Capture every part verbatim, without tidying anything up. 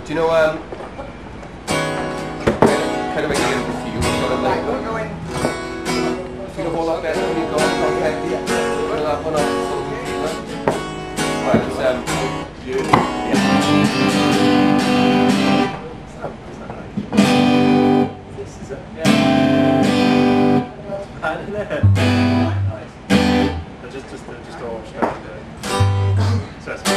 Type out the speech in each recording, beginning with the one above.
Do you know, um, kind of idea of the feel, sort of like, feel a whole lot better when you go on from heavy, put that one on full fever. Right, it's, um, this is it. Yeah. And there. Nice. They're just, just, they're just all straight to it. So that's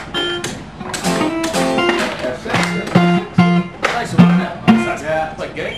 Like getting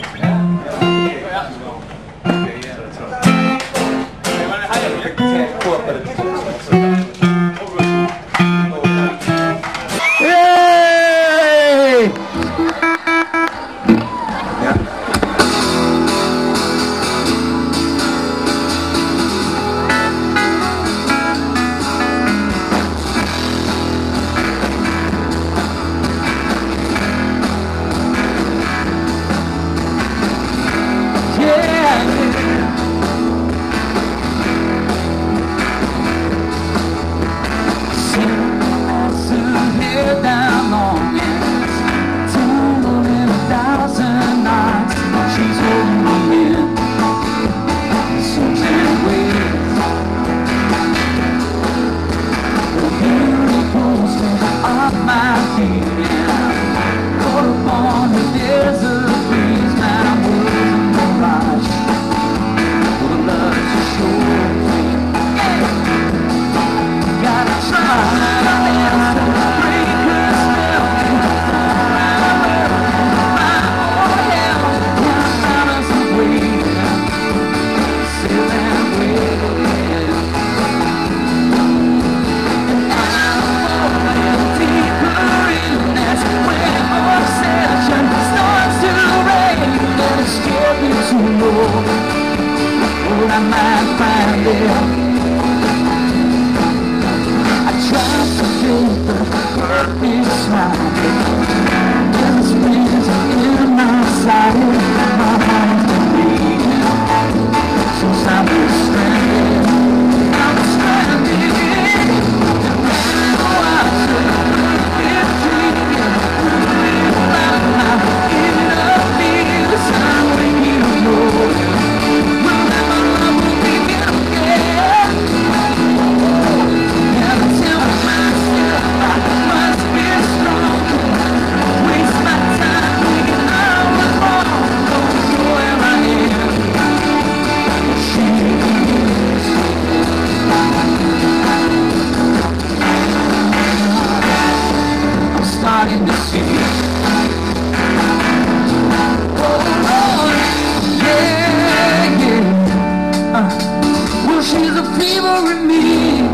I might find it. I tried to feel the perfect smile. There's things in my sight. My heart's been beating since I was stranded. I was stranded. And now I should be dreaming. About my inner fears. I'm waiting for you. Starting to see. Oh, oh, yeah, yeah. Uh, well, she's a fever in me.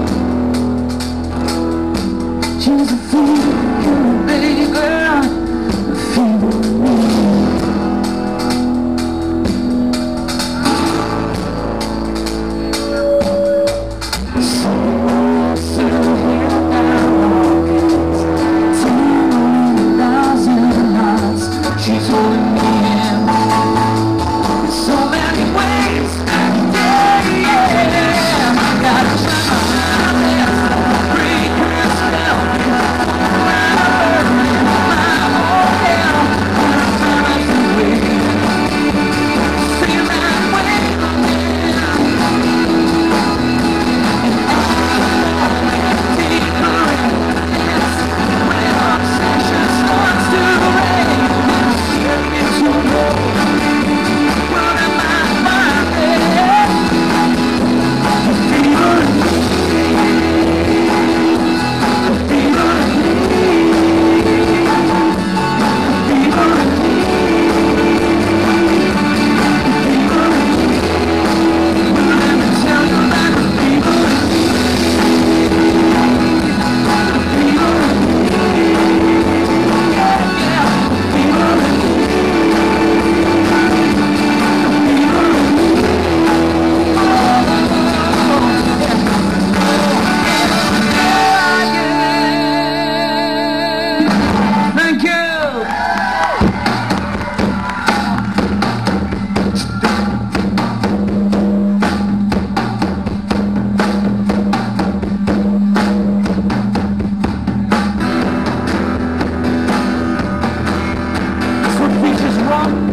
She's a fever in me, baby girl. A fever in me. So, so here now. She's holding me in so many ways. Yeah, yeah. I gotta try my best. Break her spell. Burning my whole hell. I'm trying to wait. Feel that way again. And I'm deeper in this. When obsession starts to rain. To know what am I finding? The fever in me, the fever in me, the fever in me, the fever in me. Well, let me tell you that the fever in me, the fever in me, yeah, yeah, the fever in me. Thank you. That's what features wrong.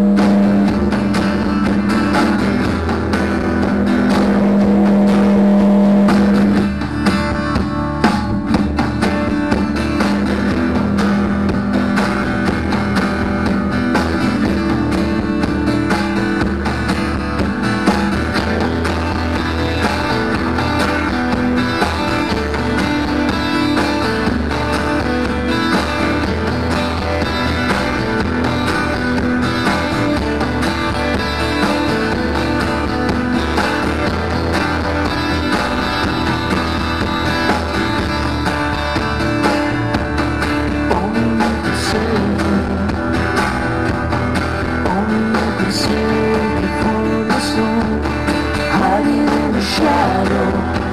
Hiding in the shadow,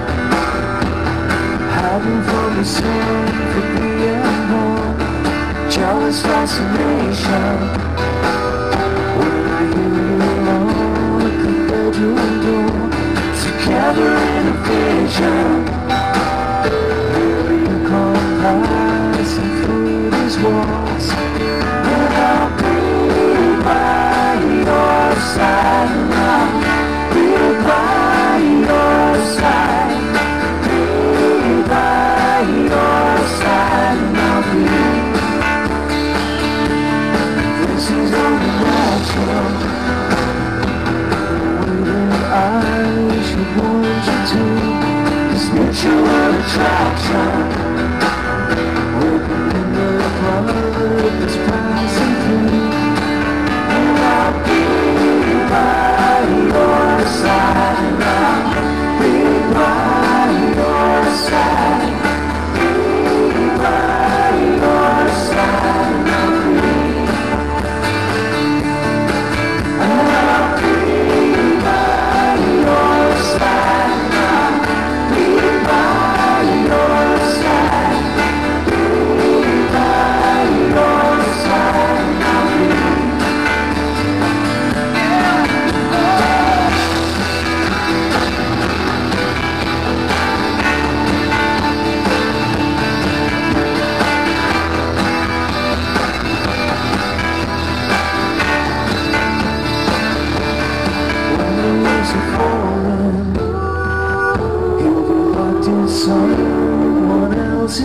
hiding from the sun for me and home. Jealous fascination. When I hear you alone at the bedroom door, together in a vision.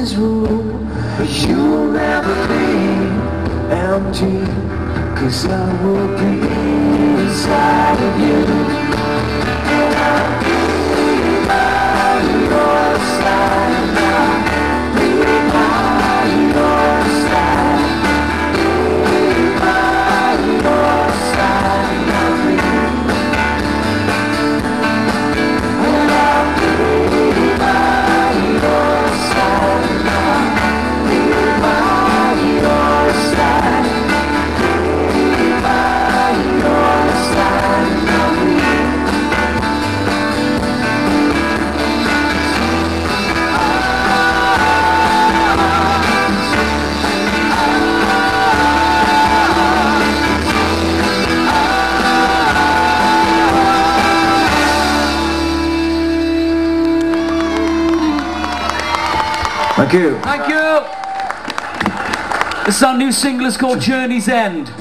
his rule, but you'll never be empty, 'cause I will be inside of you. And I'll be by your side now, be by your side, be by your side now, please. And I'll be by your side now, be by your side, be by your side now, please. Thank you. Thank you. This is our new single, it's called Journey's End.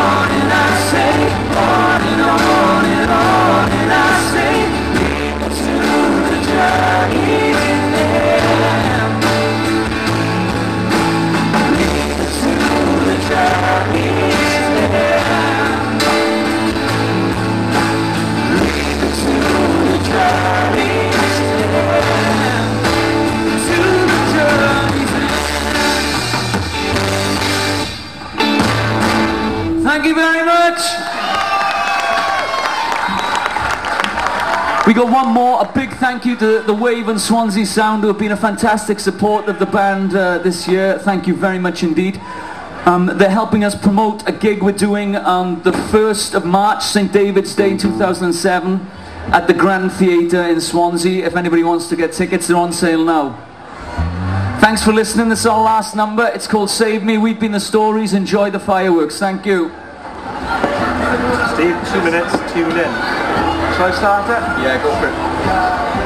On and on and on and I say, lead me to We got one more. A big thank you to the Wave and Swansea Sound, who have been a fantastic support of the band uh, this year. Thank you very much indeed. Um, they're helping us promote a gig we're doing on the first of March, Saint David's Day two thousand seven, at the Grand Theatre in Swansea. If anybody wants to get tickets, they're on sale now. Thanks for listening. This is our last number. It's called Save Me. We've been the Stories. Enjoy the fireworks. Thank you. Steve, two minutes, tune in. Shall I start it? Yeah, go for it.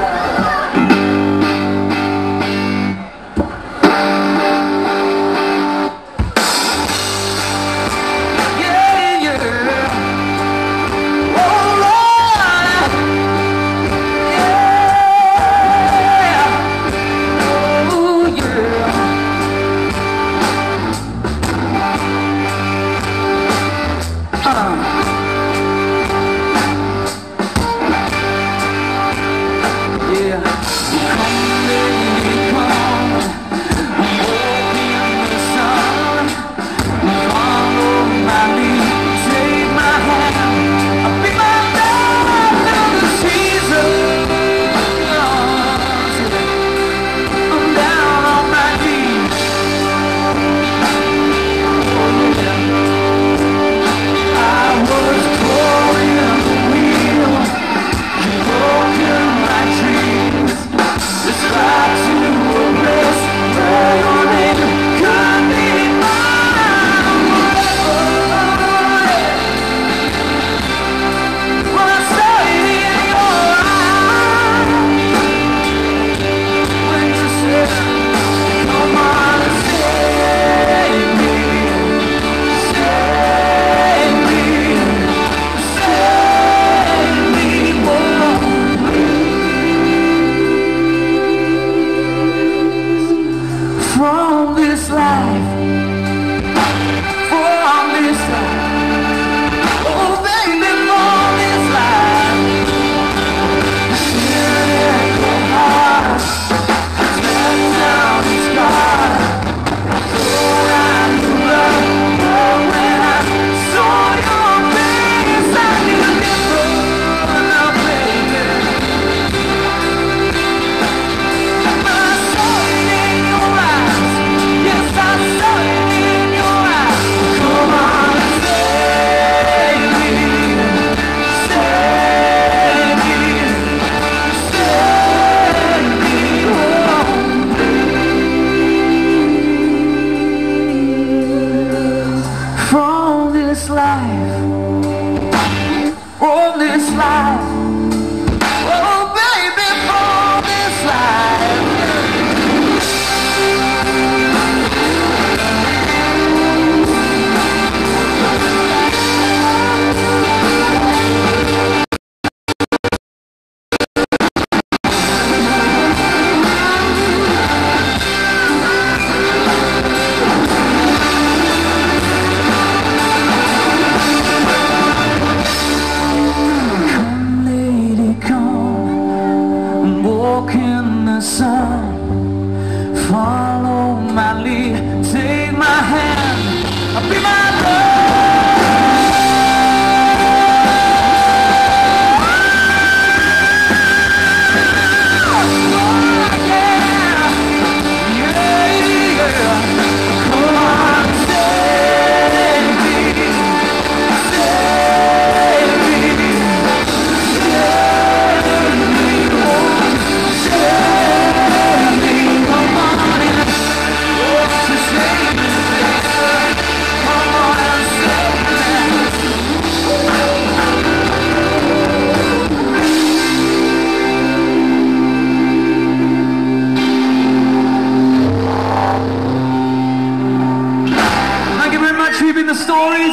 The Stories.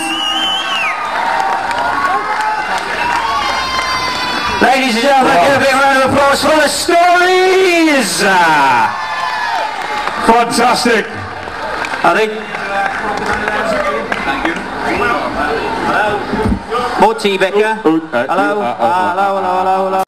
Ladies and gentlemen, give a big round of applause for The Stories. Fantastic. I think. Thank you. Hello. More tea, Becca. Hello. Hello. Hello. Hello. Hello.